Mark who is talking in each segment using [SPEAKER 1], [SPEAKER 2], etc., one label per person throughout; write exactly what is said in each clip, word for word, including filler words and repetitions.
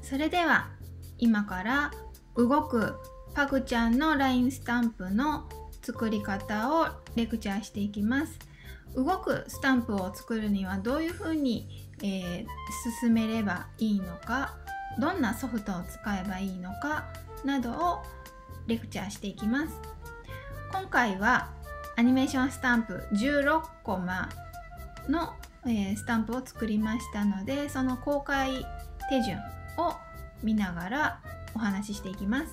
[SPEAKER 1] それでは今から動くパグちゃんの ライン スタンプの作り方をレクチャーしていきます。動くスタンプを作るにはどういうふうに、えー、進めればいいのか、どんなソフトを使えばいいのかなどをレクチャーしていきます。今回はアニメーションスタンプじゅうろっコマの、えー、スタンプを作りましたので、その公開手順を見ながらお話ししていきます。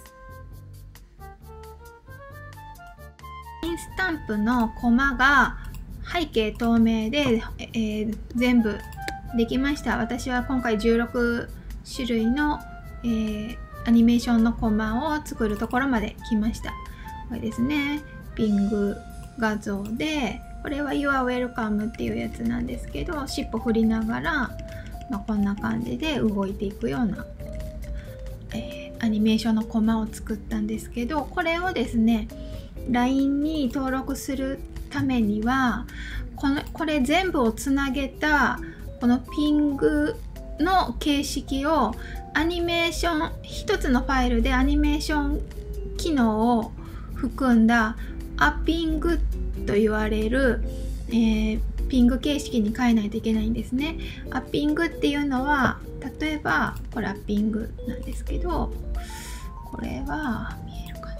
[SPEAKER 1] スタンプのコマが背景透明で、えー、全部できました。私は今回じゅうろくしゅるいの、えー、アニメーションのコマを作るところまで来ました。これですね、ピング画像で、これは You're Welcome っていうやつなんですけど、尻尾振りながら、まあ、こんな感じで動いていくような、えー、アニメーションのコマを作ったんですけど、これをですね ライン に登録するためにはこのこれ全部をつなげたこのピングの形式をアニメーション一つのファイルでアニメーション機能を含んだアッピングと言われる、えー、ピング形式に変えないといけないんですね。アッピングっていうのは、例えばこれアッピングなんですけど、これは見えるか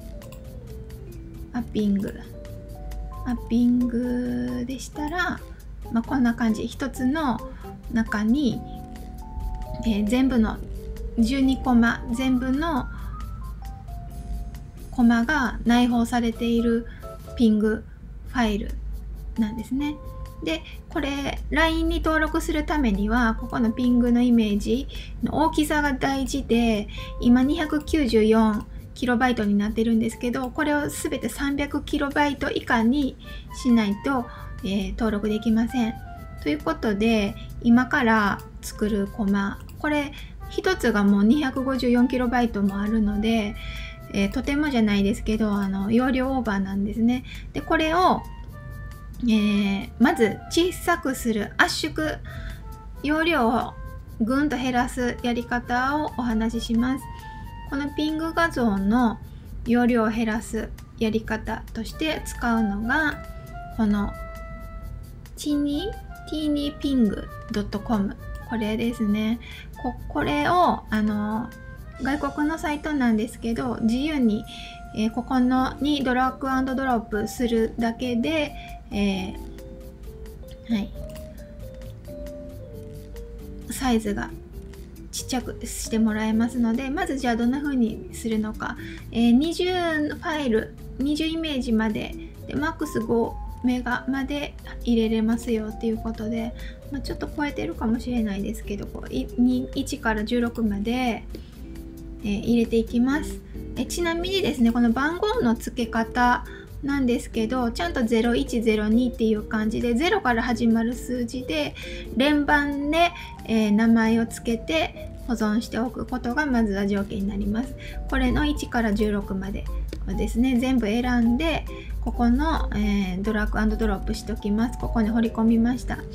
[SPEAKER 1] な。アッピングアッピングでしたら、まあ、こんな感じ、一つの中に、えー、全部のじゅうにコマ全部のコマが内包されているピングファイルなんですね。で、これ ライン に登録するためには、ここのピングのイメージの大きさが大事で、今 にひゃくきゅうじゅうよんキロバイト になってるんですけど、これをすべて さんびゃくキロバイト 以下にしないと、えー、登録できません。ということで、今から作るコマ、これ一つがもう にひゃくごじゅうよんキロバイト もあるので、えー、とてもじゃないですけど、あの容量オーバーなんですね。で、これをえー、まず小さくする、圧縮、容量をぐんと減らすやり方をお話しします。このピング画像の容量を減らすやり方として使うのが、このティニーティーニーピングドットコム、これですね。こ, これをあの外国のサイトなんですけど、自由に、えー、ここのにドラッグ&ドロップするだけで、えー、はい、サイズがちっちゃくしてもらえますので、まずじゃあどんな風にするのか、えー、にじゅうファイルにじゅうイメージまででマックスごメガまで入れれますよっていうことで、まあ、ちょっと超えてるかもしれないですけど、こういちからじゅうろくまで、えー、入れていきます。えちなみにですね、この番号の付け方なんですけど、ちゃんとゼロいちゼロにっていう感じでゼロから始まる数字で連番で、えー、名前を付けて保存しておくことがまずは条件になります。これのいちからじゅうろくまでですね、全部選んで、ここの、えー、ドラッグ&ドロップしておきます。ここに彫り込みました。はい、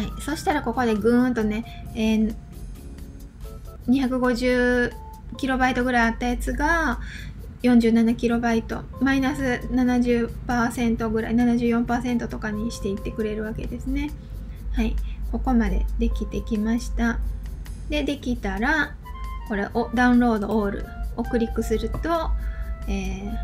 [SPEAKER 1] そしたらここでぐーんとね、えー、にひゃくごじゅうキロバイト ぐらいあったやつがよんじゅうななキロバイト、マイナス ななじゅっパーセント ぐらい、ななじゅうよんパーセント とかにしていってくれるわけですね。はい、ここまでできてきました。で、できたら、これをダウンロードオールをクリックすると、えー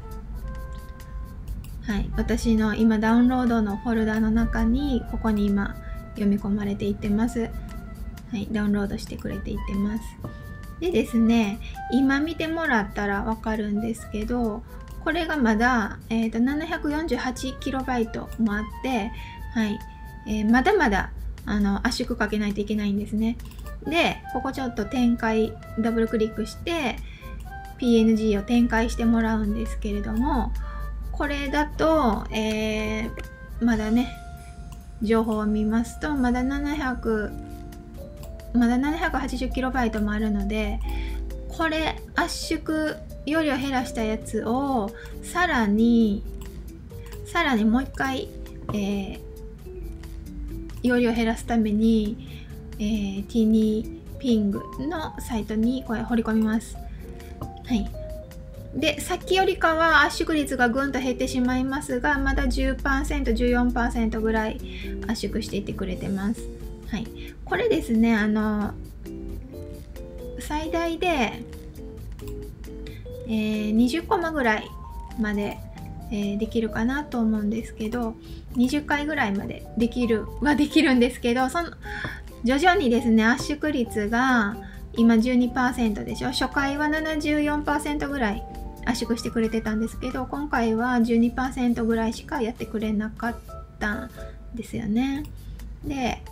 [SPEAKER 1] はい、私の今ダウンロードのフォルダの中に、ここに今読み込まれていってます。はい、ダウンロードしてくれていってます。でですね、今見てもらったらわかるんですけど、これがまだ、えー、とななひゃくよんじゅうはちキロバイト もあって、はい、えー、まだまだあの圧縮かけないといけないんですね。で、ここちょっと展開、ダブルクリックして ピーエヌジー を展開してもらうんですけれども、これだと、えー、まだね、情報を見ますと、まだななひゃくまだ ななひゃくはちじゅうキロバイト もあるので、これ圧縮容量減らしたやつをさらにさらにもう一回、えー、容量減らすために、えー、ティーニーピングのサイトにこれ掘り込みます。はい。で、さっきよりかは圧縮率がぐんと減ってしまいますが、まだ じゅっパーセント、じゅうよんパーセント ぐらい圧縮していってくれてます。はい。これですね、あの、最大で、えー、にじゅっコマぐらいまで、えー、できるかなと思うんですけど、にじゅっかいぐらいまでできるはできるんですけど、その徐々にですね、圧縮率が今 じゅうにパーセント でしょ。初回は ななじゅうよんパーセント ぐらい圧縮してくれてたんですけど、今回は じゅうにパーセント ぐらいしかやってくれなかったんですよね。で、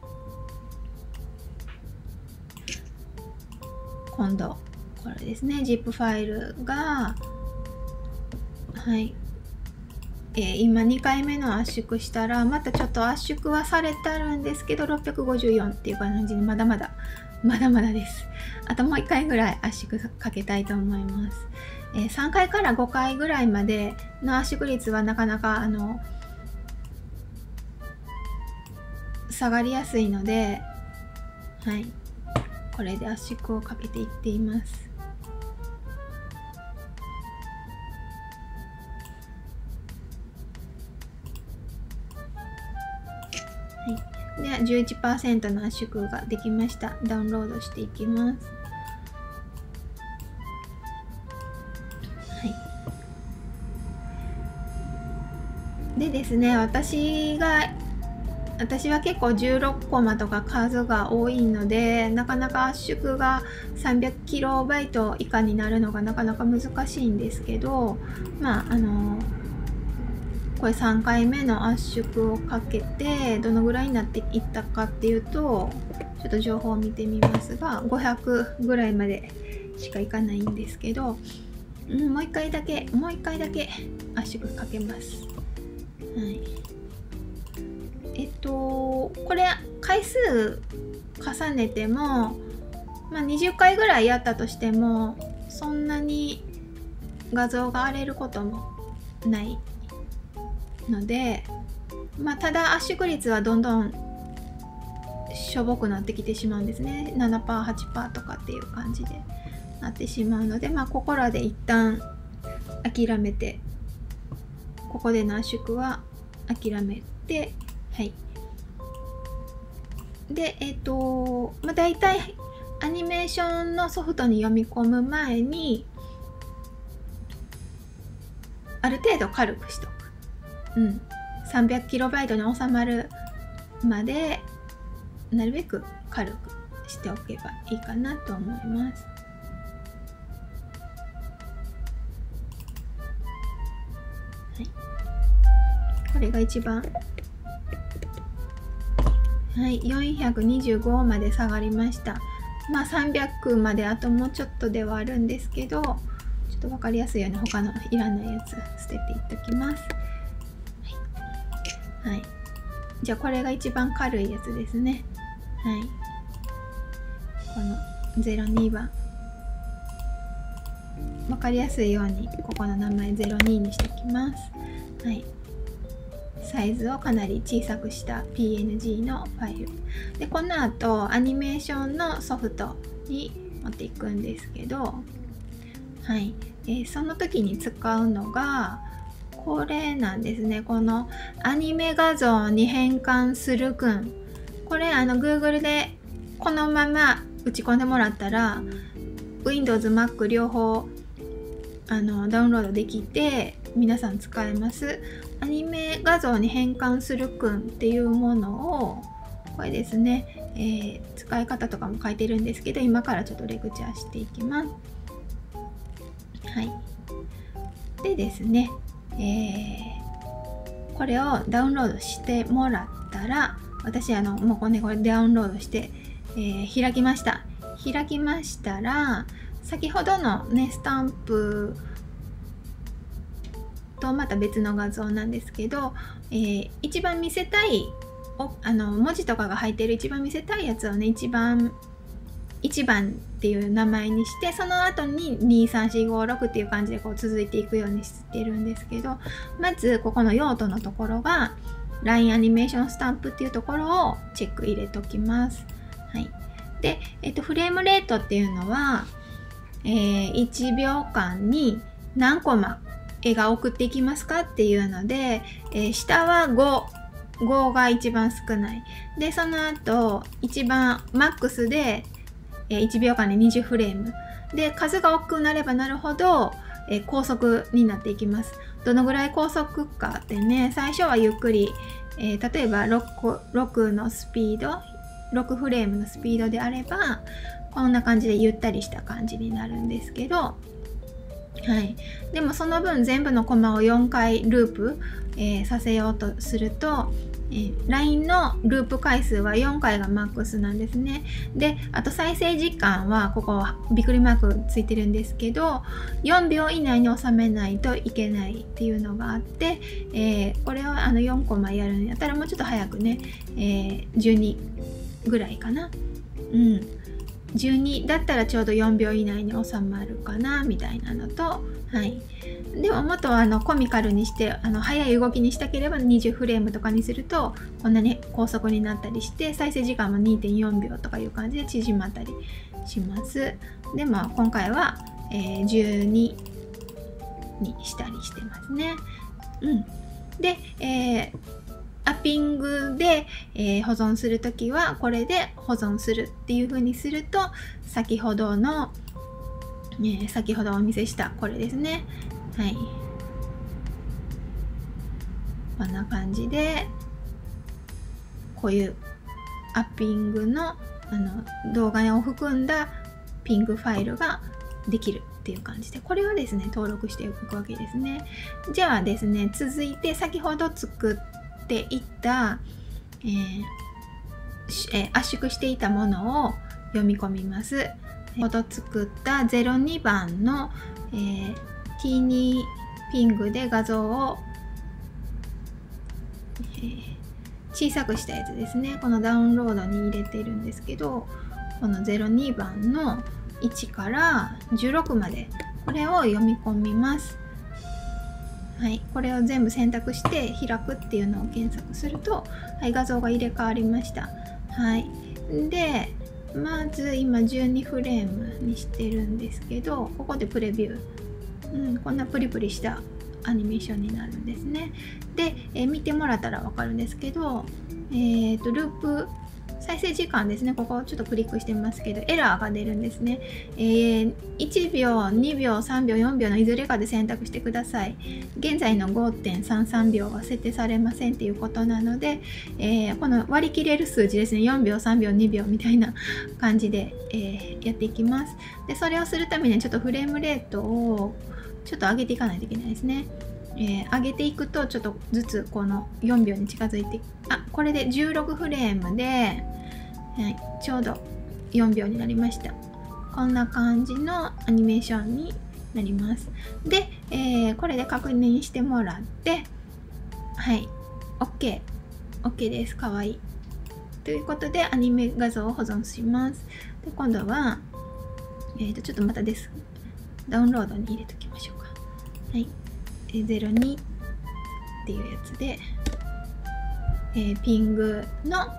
[SPEAKER 1] 今度これですね、 ジップ ファイルが、はい、えー、今にかいめの圧縮したらまたちょっと圧縮はされてるんですけど、ろっぴゃくごじゅうよんっていう感じにまだまだまだまだです。あともういっかいぐらい圧縮かけたいと思います。えー、さんかいからごかいぐらいまでの圧縮率はなかなかあの下がりやすいので、はい、これで圧縮をかけていっています。はい、で じゅういちパーセント の圧縮ができました。ダウンロードしていきます。はい、でですね、私が私は結構じゅうろくコマとか数が多いので、なかなか圧縮が さんびゃくキロバイト 以下になるのがなかなか難しいんですけど、まああのこれさんかいめの圧縮をかけてどのぐらいになっていったかっていうと、ちょっと情報を見てみますが、ごひゃくぐらいまでしかいかないんですけど、うん、もういっかいだけもういっかいだけ圧縮かけます。はい、えっとこれ回数重ねても、まあ、にじゅっかいぐらいやったとしてもそんなに画像が荒れることもないので、まあ、ただ圧縮率はどんどんしょぼくなってきてしまうんですね。 ななパーセント、はちパーセント とかっていう感じでなってしまうので、まあ、ここらで一旦諦めて、ここでの圧縮は諦めて、はい。で、えっと、まあ、大体アニメーションのソフトに読み込む前に、ある程度軽くしとく。うん。さんびゃくキロバイトに収まるまで、なるべく軽くしておけばいいかなと思います。はい。これが一番、はい、よんひゃくにじゅうごまで下がりました。まあさんびゃくまであともうちょっとではあるんですけど、ちょっと分かりやすいように他のいらないやつ捨てていっときます。はい、はい、じゃあこれが一番軽いやつですね。はい、このゼロにばん、分かりやすいようにここの名前ゼロににしておきます。はい、サイズをかなり小さくした ピーエヌジー のファイルで、この後アニメーションのソフトに持っていくんですけど、はい、えー、その時に使うのがこれなんですね。このアニメ画像に変換するくん、これあの Google でこのまま打ち込んでもらったら Windows、Mac 両方あのダウンロードできて皆さん使えます。アニメ画像に変換するくんっていうものを、これですね、えー、使い方とかも書いてるんですけど、今からちょっとレクチャーしていきます。はい。でですね、えー、これをダウンロードしてもらったら、私あのもうこれ、ね、これダウンロードして、えー、開きました。開きましたら、先ほどのねスタンプとまた別の画像なんですけど、えー、一番見せたいおあの文字とかが入ってる一番見せたいやつをね、一番一番っていう名前にして、その後ににさんしごろくっていう感じでこう続いていくようにしてるんですけど、まずここの用途のところが ライン アニメーションスタンプっていうところをチェック入れときます。はい、 で、えっと、フレームレートっていうのは、えー、いちびょうかんに何コマ絵が送っていきますかっていうので、えー、下はご、ごが一番少ない。で、その後、一番マックスで、えー、いちびょうかんでにじゅうフレーム。で、数が多くなればなるほど、えー、高速になっていきます。どのぐらい高速かってね、最初はゆっくり、えー、例えば 6, ろくのスピード、ろくフレームのスピードであれば、こんな感じでゆったりした感じになるんですけど、はい。でもその分全部のコマをよんかいループ、えー、させようとすると、えー、ライン のループ回数はよんかいがマックスなんですね。で、あと再生時間はここびっくりマークついてるんですけど、よんびょう以内に収めないといけないっていうのがあって、えー、これをあのよんコマやるんやったらもうちょっと早くね、えー、じゅうにぐらいかな。うん。じゅうにだったらちょうどよんびょう以内に収まるかなみたいなのと、はい。でももっとあのコミカルにしてあの速い動きにしたければにじゅうフレームとかにするとこんなに高速になったりして再生時間も にてんよんびょうとかいう感じで縮まったりします。でも今回は、えー、じゅうににしたりしてますね。うん。で、えーアッピングで、えー、保存するときはこれで保存するっていう風にすると先ほどの、えー、先ほどお見せしたこれですね。はい。こんな感じでこういうアッピングの、あの動画を含んだピングファイルができるっていう感じでこれをですね登録していくわけですね。じゃあですね続いて先ほど作ったっていった、えーえー、圧縮していたものを読み込みます。先ほど作ったゼロにばんの、えー、ティーツー ピングで画像を、えー、小さくしたやつですね。このダウンロードに入れているんですけど、このゼロにばんのいちからじゅうろくまでこれを読み込みます。はい、これを全部選択して開くっていうのを検索すると、はい、画像が入れ替わりました。はい、でまず今じゅうにフレームにしてるんですけど、ここでプレビュー、うん、こんなプリプリしたアニメーションになるんですね。で、えー、見てもらったら分かるんですけど、えーと、ループ再生時間ですね。ここちょっとクリックしてますけどエラーが出るんですね。えー、いちびょう、にびょう、さんびょう、よんびょうのいずれかで選択してください。現在の ごてんさんさんびょうは設定されませんっていうことなので、えー、この割り切れる数字ですね。よんびょう、さんびょう、にびょうみたいな感じで、えー、やっていきます。でそれをするためにちょっとフレームレートをちょっと上げていかないといけないですね。えー、上げていくとちょっとずつこのよんびょうに近づいて、あ、これでじゅうろくフレームで、はい、ちょうどよんびょうになりました。こんな感じのアニメーションになります。で、えー、これで確認してもらって、はい、OK。OK です。かわいい。ということで、アニメ画像を保存します。で、今度は、えーと、ちょっとまたです。ダウンロードに入れときましょうか。はい。ゼロにっていうやつで、えー、ピングの、はい、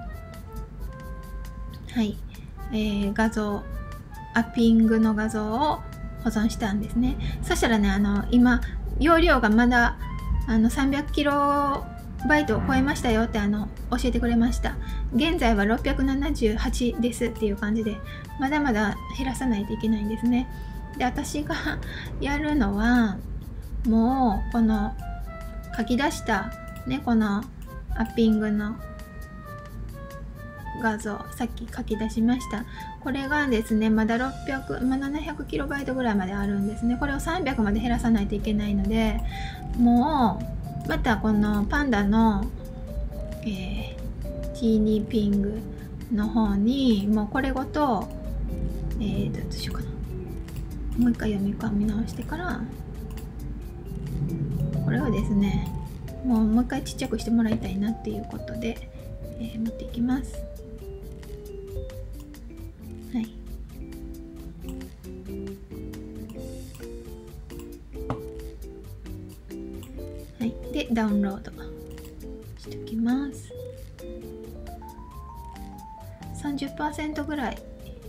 [SPEAKER 1] えー、画像、アッピングの画像を保存したんですね。そしたらね、あの、今、容量がまだ、あの、さんびゃくキロバイトを超えましたよって、あの、教えてくれました。現在はろっぴゃくななじゅうはちですっていう感じで、まだまだ減らさないといけないんですね。で、私がやるのは、もうこの書き出したね、このアッピングの画像、さっき書き出しました。これがですね、まだろっぴゃく、まあ、ななひゃくキロバイトぐらいまであるんですね。これをさんびゃくまで減らさないといけないので、もうまたこのパンダの、えー、ティーツー ピングの方にもうこれごと、えーと、どうしようかな。もう一回読み込み直してから、これをですね、もうもう一回ちっちゃくしてもらいたいなっていうことで、えー、持っていきます。はい。はい。で、ダウンロードしておきます。さんじゅっパーセント ぐらい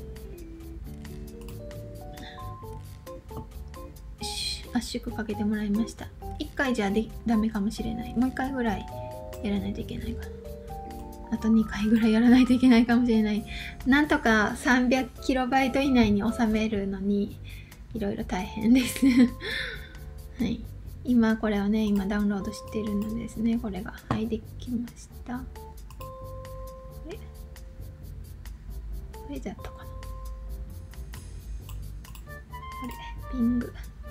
[SPEAKER 1] 圧縮かけてもらいました。いっかいじゃでダメかもしれない。もういっかいぐらいやらないといけないかな。あとにかいぐらいやらないといけないかもしれない。なんとか さんびゃくキロバイト 以内に収めるのにいろいろ大変ですはい、今これをね今ダウンロードしてるのですね。これがはいできました。これこれだったかな。これピング、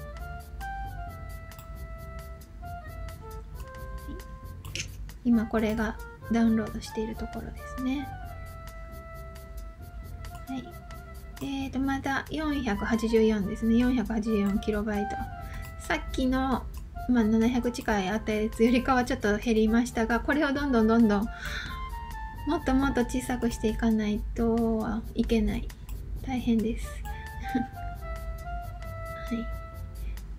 [SPEAKER 1] 今これがダウンロードしているところですね。はい。えーと、まだよんひゃくはちじゅうよんですね。よんひゃくはちじゅうよんキロバイト。さっきの、まあ、ななひゃく近いあったやつよりかはちょっと減りましたが、これをどんどんどんどんもっともっと小さくしていかないといけない。大変です。はい。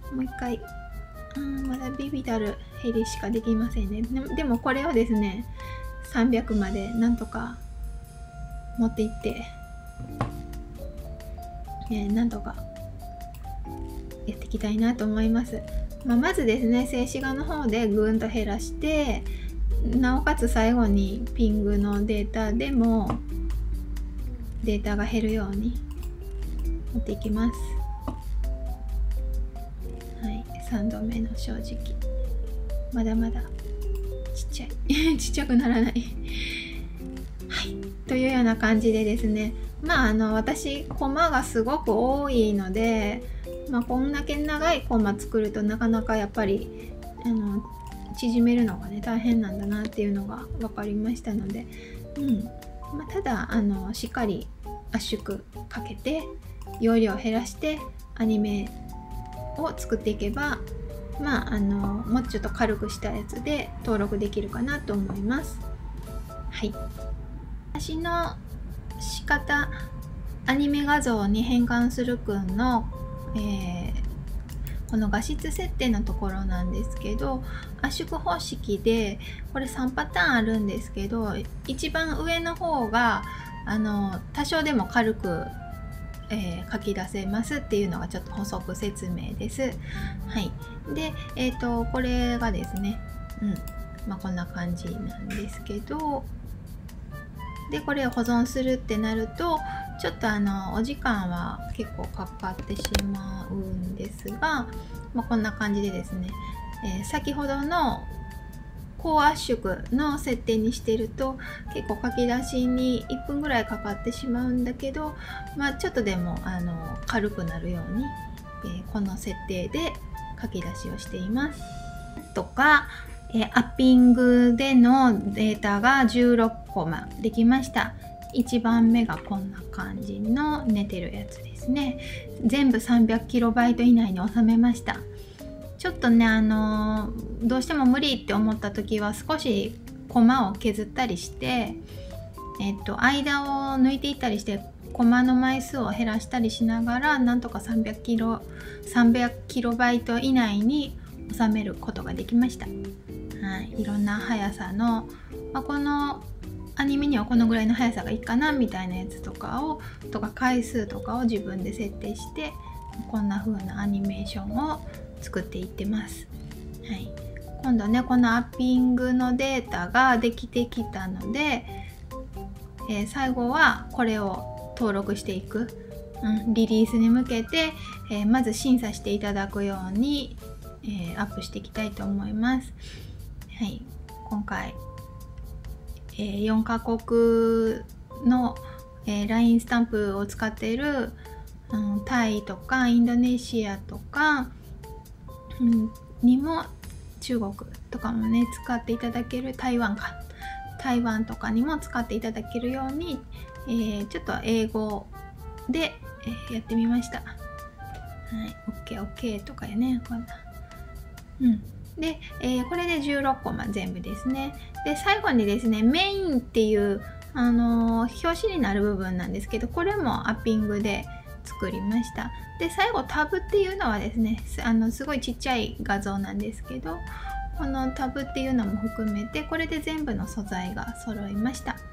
[SPEAKER 1] もう一回。うん、まだビビたる減りしかできませんね。でも、でもこれをですね、さんびゃくまでなんとか持っていって、ね、なんとかやっていきたいなと思います。まあ、まずですね、静止画の方でぐんと減らして、なおかつ最後にピングのデータでもデータが減るように持っていきます。はい、さんどめの正直。まだまだちっちゃい。ちっちゃくならない。はい。というような感じでですね、まあ、あの、私、コマがすごく多いので、まあ、こんだけ長いコマ作るとなかなかやっぱり、あの、縮めるのがね、大変なんだなっていうのが分かりましたので、うん。まあ、ただ、あの、しっかり圧縮かけて、容量を減らして、アニメを作っていけば、まあ、あのもうちょっと軽くしたやつで登録できるかなと思います。はい。私の仕方、アニメ画像に変換するくんの、えー、この画質設定のところなんですけど、圧縮方式でこれさんパターンあるんですけど、一番上の方があの多少でも軽くえー、書き出せますっていうのがちょっと補足説明です。はい。で、えっと、これがですね、うん。まあ、こんな感じなんですけど、で、これを保存するってなると、ちょっとあの、お時間は結構かかってしまうんですが、まあ、こんな感じでですね、えー、先ほどの高圧縮の設定にしてると結構書き出しにいっぷんぐらいかかってしまうんだけど、まあ、ちょっとでもあの軽くなるように、えー、この設定で書き出しをしています。とか、えー、アッピングでのデータがじゅうろっコマできました。いちばんめがこんな感じの寝てるやつですね。全部 さんびゃくキロバイト 以内に収めました。ちょっとね、あのー、どうしても無理って思った時は少しコマを削ったりして、えっと、間を抜いていったりしてコマの枚数を減らしたりしながらなんとかさんびゃくキロ、さんびゃくキロバイト 以内に収めることができました。はい、いろんな速さの、まあ、このアニメにはこのぐらいの速さがいいかなみたいなやつとかをとか回数とかを自分で設定してこんな風なアニメーションを作っていってます。はい、今度ねこのアッピングのデータができてきたので、えー、最後はこれを登録していく、うん、リリースに向けて、えー、まず審査していただくように、えー、アップしていきたいと思います。はい、今回、えー、よんカ国の、えー、ライン スタンプを使っている、うん、タイとかインドネシアとかうん、にも中国とかもね使っていただける台湾か台湾とかにも使っていただけるように、えー、ちょっと英語で、えー、やってみました。はい、オッケーオッケーとかやねこんな、うん、で、えー、これでじゅうろっコマ全部ですね。で最後にですねメインっていう、あのー、表紙になる部分なんですけどこれもアッピングで作りました。で最後タブっていうのはですねあのすごいちっちゃい画像なんですけどこのタブっていうのも含めてこれで全部の素材が揃いました。はい、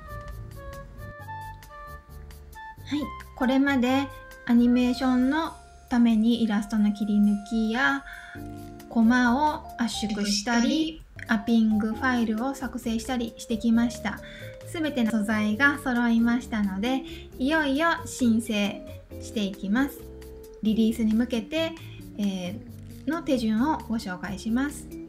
[SPEAKER 1] これまでアニメーションのためにイラストの切り抜きやコマを圧縮したりアッピングファイルを作成したりしてきました。すべての素材が揃いましたので、いよいよ申請していきます。リリースに向けて、えー、の手順をご紹介します。